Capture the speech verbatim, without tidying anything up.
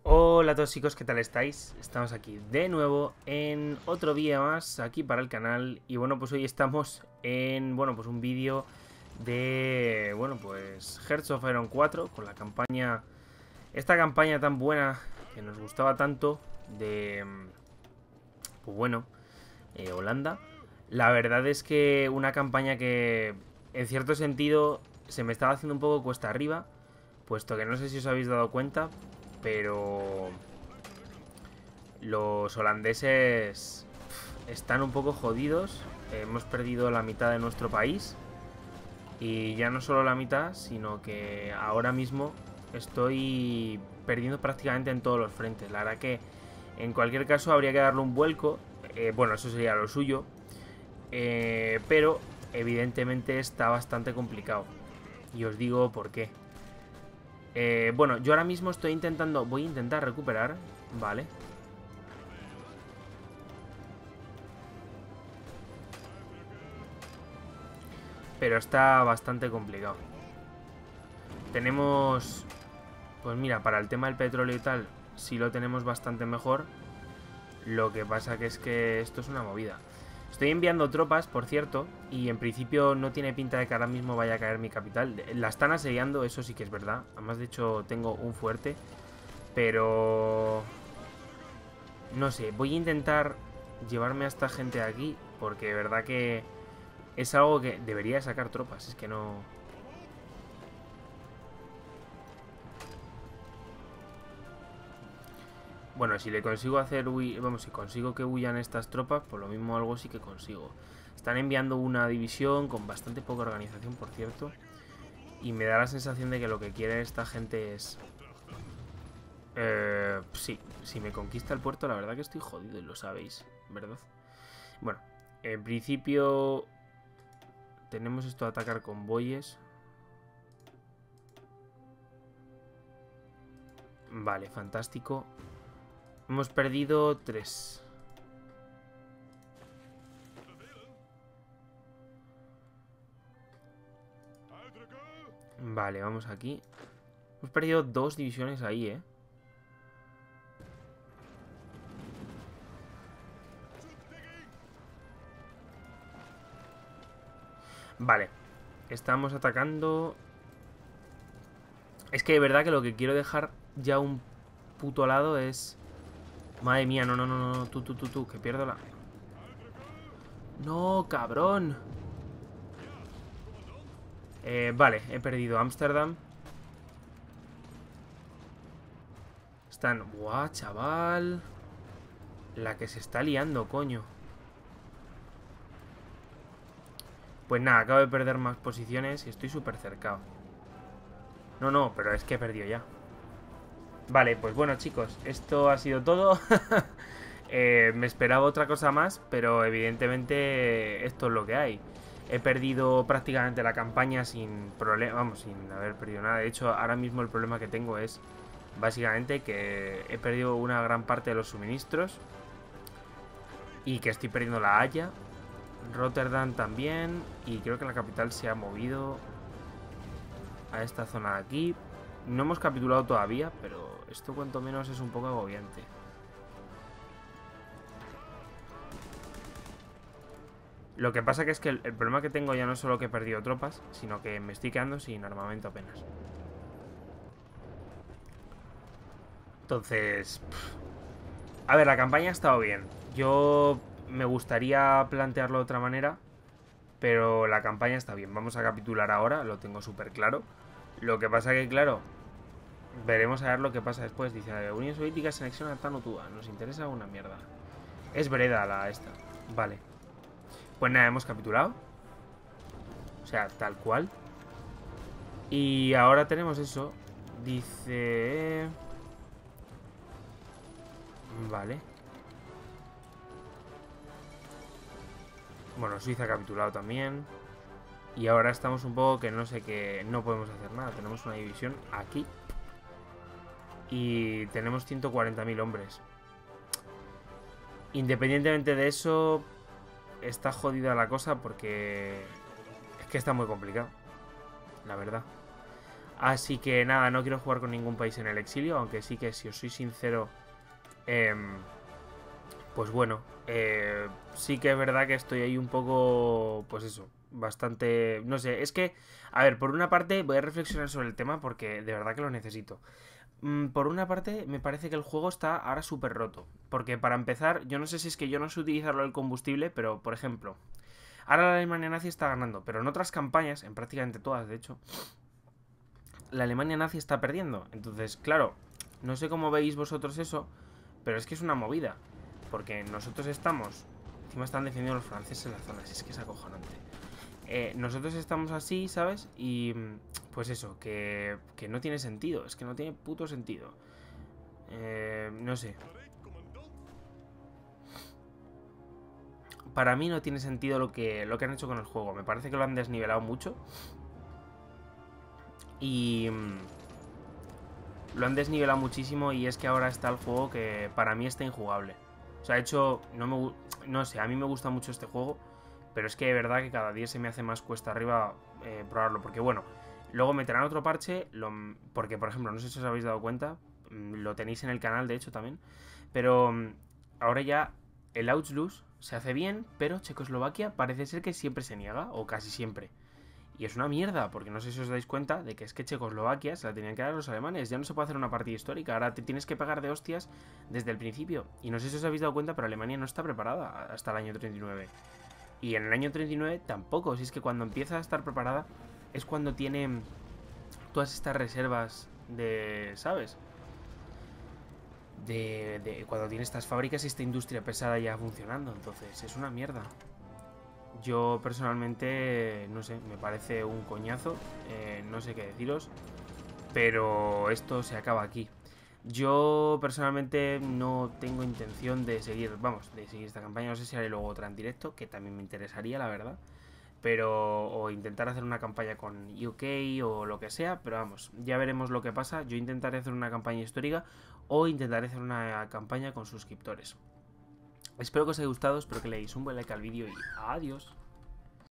Hola a todos chicos, ¿qué tal estáis? Estamos aquí de nuevo en otro vídeo más aquí para el canal. Y bueno, pues hoy estamos en, bueno, pues un vídeo de, bueno, pues Hearts of Iron cuatro con la campaña, esta campaña tan buena que nos gustaba tanto de, pues bueno, eh, Holanda. La verdad es que una campaña que en cierto sentido se me estaba haciendo un poco cuesta arriba, puesto que no sé si os habéis dado cuenta, pero los holandeses están un poco jodidos. Hemos perdido la mitad de nuestro país. Y ya no solo la mitad, sino que ahora mismo estoy perdiendo prácticamente en todos los frentes. La verdad que en cualquier caso habría que darle un vuelco. Eh, bueno, eso sería lo suyo. Eh, pero evidentemente está bastante complicado. Y os digo por qué. Eh, bueno, yo ahora mismo estoy intentando... Voy a intentar recuperar, ¿vale? Pero está bastante complicado. Tenemos... Pues mira, para el tema del petróleo y tal, sí lo tenemos bastante mejor. Lo que pasa que es que esto es una movida. Estoy enviando tropas, por cierto, y en principio no tiene pinta de que ahora mismo vaya a caer mi capital. La están asediando, eso sí que es verdad. Además, de hecho, tengo un fuerte. Pero... no sé, voy a intentar llevarme a esta gente de aquí, porque de verdad que es algo que debería sacar tropas. Es que no... Bueno, si le consigo hacer huir... Vamos, si consigo que huyan estas tropas, por lo mismo algo sí que consigo. Están enviando una división con bastante poca organización, por cierto. Y me da la sensación de que lo que quiere esta gente es... Eh, sí, si me conquista el puerto, la verdad que estoy jodido y lo sabéis, ¿verdad? Bueno, en principio... tenemos esto de atacar convoyes. Vale, fantástico. Hemos perdido tres. Vale, vamos aquí. Hemos perdido dos divisiones ahí, ¿eh? Vale. Estamos atacando. Es que de verdad que lo que quiero dejar ya un puto lado es... Madre mía, no, no, no, no, tú, tú, tú, tú, que pierdo la... No, cabrón. Eh, vale, he perdido Ámsterdam. Están... Buah, chaval. La que se está liando, coño. Pues nada, acabo de perder más posiciones y estoy súper cercado. No, no, pero es que he perdido ya. Vale, pues bueno, chicos, esto ha sido todo. eh, me esperaba otra cosa más, pero evidentemente esto es lo que hay. He perdido prácticamente la campaña sin problema, vamos, sin haber perdido nada. De hecho, ahora mismo el problema que tengo es básicamente que he perdido una gran parte de los suministros y que estoy perdiendo la Haya. Rotterdam también, y creo que la capital se ha movido a esta zona de aquí. No hemos capitulado todavía, pero esto cuanto menos es un poco agobiante. Lo que pasa que es que el, el problema que tengo ya no es solo que he perdido tropas, sino que me estoy quedando sin armamento apenas. Entonces... Pff. A ver, la campaña ha estado bien. Yo me gustaría plantearlo de otra manera, pero la campaña está bien. Vamos a capitular ahora, lo tengo súper claro. Lo que pasa que, claro... Veremos a ver lo que pasa después. Dice, Unión Soviética se anexiona a Tanutúa. Nos interesa una mierda. Es Breda la esta. Vale. Pues nada, hemos capitulado. O sea, tal cual. Y ahora tenemos eso. Dice... Vale. Bueno, Suiza ha capitulado también. Y ahora estamos un poco que no sé qué... No podemos hacer nada. Tenemos una división aquí. Y tenemos ciento cuarenta mil hombres. Independientemente de eso, está jodida la cosa porque es que está muy complicado, la verdad. Así que nada, no quiero jugar con ningún país en el exilio, aunque sí que si os soy sincero, eh, pues bueno, eh, sí que es verdad que estoy ahí un poco, pues eso, bastante, no sé, es que, a ver, por una parte voy a reflexionar sobre el tema porque de verdad que lo necesito. Mm, Por una parte, me parece que el juego está ahora súper roto. Porque para empezar, yo no sé si es que yo no sé utilizarlo el combustible, pero por ejemplo, ahora la Alemania nazi está ganando, pero en otras campañas, en prácticamente todas de hecho, la Alemania nazi está perdiendo. Entonces, claro, no sé cómo veis vosotros eso, pero es que es una movida. Porque nosotros estamos, encima están defendiendo los franceses en la zona, si es que es acojonante. Eh, nosotros estamos así, ¿sabes? Y pues eso, que, que no tiene sentido, es que no tiene puto sentido. Eh, no sé. Para mí no tiene sentido lo que, lo que han hecho con el juego. Me parece que lo han desnivelado mucho. Y lo han desnivelado muchísimo y es que ahora está el juego que para mí está injugable. O sea, de hecho, no, me, no sé, a mí me gusta mucho este juego, pero es que de verdad que cada día se me hace más cuesta arriba eh, probarlo. Porque bueno, luego meterán otro parche, lo, porque por ejemplo, no sé si os habéis dado cuenta, lo tenéis en el canal de hecho también, pero ahora ya el Outlaws se hace bien, pero Checoslovaquia parece ser que siempre se niega, o casi siempre. Y es una mierda, porque no sé si os dais cuenta de que es que Checoslovaquia se la tenían que dar a los alemanes. Ya no se puede hacer una partida histórica, ahora te tienes que pegar de hostias desde el principio. Y no sé si os habéis dado cuenta, pero Alemania no está preparada hasta el año treinta y nueve. Y en el año treinta y nueve tampoco, si es que cuando empieza a estar preparada es cuando tiene todas estas reservas de, ¿sabes? De, de cuando tiene estas fábricas y esta industria pesada ya funcionando. Entonces es una mierda. Yo personalmente, no sé, me parece un coñazo, eh, no sé qué deciros, pero esto se acaba aquí. Yo personalmente no tengo intención de seguir, vamos, de seguir esta campaña, no sé si haré luego otra en directo, que también me interesaría, la verdad, pero o intentar hacer una campaña con U K o lo que sea, pero vamos, ya veremos lo que pasa. Yo intentaré hacer una campaña histórica o intentaré hacer una campaña con suscriptores. Espero que os haya gustado, espero que le deis un buen like al vídeo y adiós.